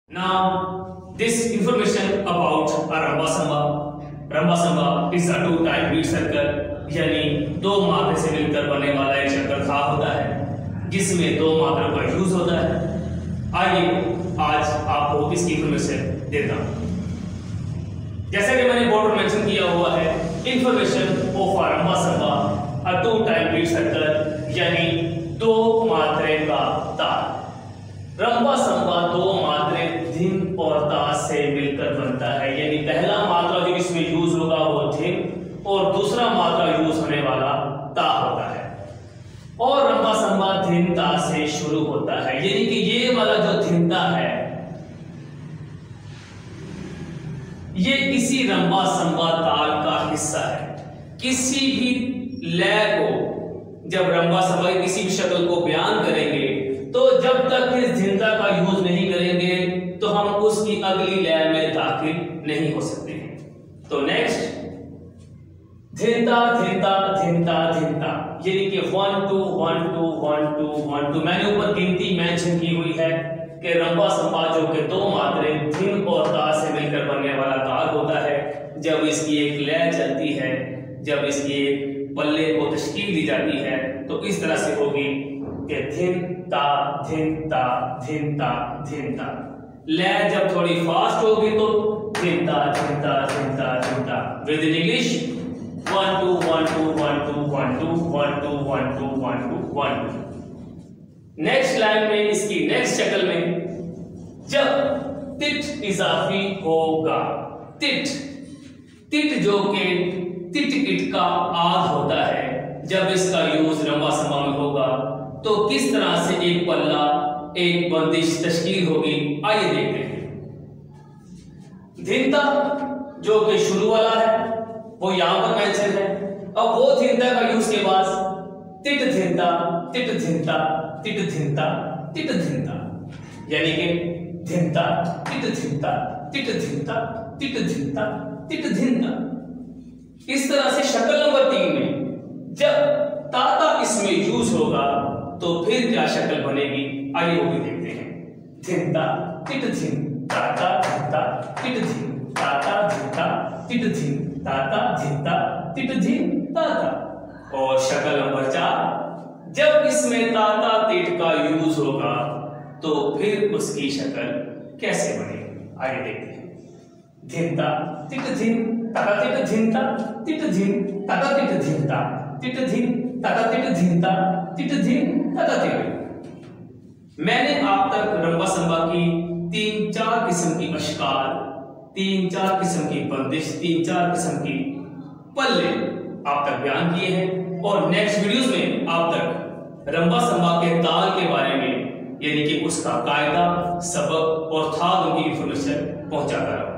Now, this information about a Ramba Samba. Ramba Samba is a two-time beat circle, यानी दो मात्रा से मिलकर बनने वाला एक चक्कर था होता है जिसमें दो मात्रा का यूज होता है। आइए आज आपको इसकी इंफॉर्मेशन देता हूं। जैसा कि मैंने बोर्ड पर मेंशन किया हुआ है, information of a rumba samba, a two time beat circle, यानी दो मात्रे का ताल। रंबा संबा दो मात्रे धिन और ता से मिलकर बनता है, यानी पहला मात्रा जो इसमें यूज होगा वो धिन और दूसरा मात्रा यूज होने वाला ता होता है। और रंबा संबा धिन ता से शुरू होता है, यानी कि ये वाला जो धिनता है ये इसी रंबा संबा ताल का हिस्सा है। किसी भी लय को जब रंबा संबा की किसी भी शक्ल को बयान करेंगे तो जब तक इस धिनता का यूज नहीं करेंगे तो हम उसकी अगली लय में दाखिल नहीं हो सकते हैं। तो नेक्स्ट धिनता धिनता धिनता धिनता, यानी कि 1 2 1 2 1 2 1 2। मैंने ऊपर गिनती मेंशन की हुई है कि रंबा संबा जो कि दो मात्रे धिन और ता से मिलकर बनने वाला ताल होता है, जब इसकी एक लय चलती है, जब इसकी एक पल्ले को तश्कील दी जाती है तो इस तरह से होगी कि धिन ता धिन ता धिन ता धिन ता। लय जब थोड़ी फास्ट होगी तो धिन ता धिन ता धिन ता धिन ता। With in English 1 2 1 2 1 2 1 2 1 2 1 2 1 2 1 2। Next line में इसकी नेक्स्ट शक्ल में जब तिट इजाफी होगा, तिट तिट जो कि तिट इट का आद होता है, जब इसका यूज रंबा संबा में होगा तो किस तरह से एक पल्ला एक बंदिश तश्कील होगी, आइए देखते हैं। धिनता जो कि शुरू वाला है वो यहां पर मेंशन है। अब वो धिनता का यूज के बाद तिट धिनता तिट धिनता तिट धिनता तिट धिनता, यानी कि धिनता तिट धिनता तिट धिनता तिट धिनता तिट धिनता। इस तरह से शक्ल नंबर 3 में जब ताता इसमें यूज होगा तो फिर क्या शक्ल बनेगी, आइए वो भी देखते हैं। धिनता तिट धिन ताता धिनता तिट धिन ताता धिनता तिट धिन ताता धिनता तिट धिन ताता। और शक्ल नंबर 4 जब इसमें ताता तिट का यूज होगा तो फिर उसकी शक्ल कैसे बनेगी, आइए देखते हैं। धिनता तिट धिन ताता तिट धिनता तिट धिन ताता तिट धिनता तिट धिन ताता तिट धिनता तिट धिन ताता तिट। मैंने आप तक रंबा संबा की 3-4 किस्म की अश्काल, 3-4 किस्म की बंदिश, 3-4 किस्म की पल्ले आप तक बयान किए हैं और नेक्स्ट वीडियोस में आप तक रंबा संबा के ताल के बारे में, यानी कि उसका कायदा, सबक और थाल की इंफॉर्मेशन पहुंचाता रहूंगा।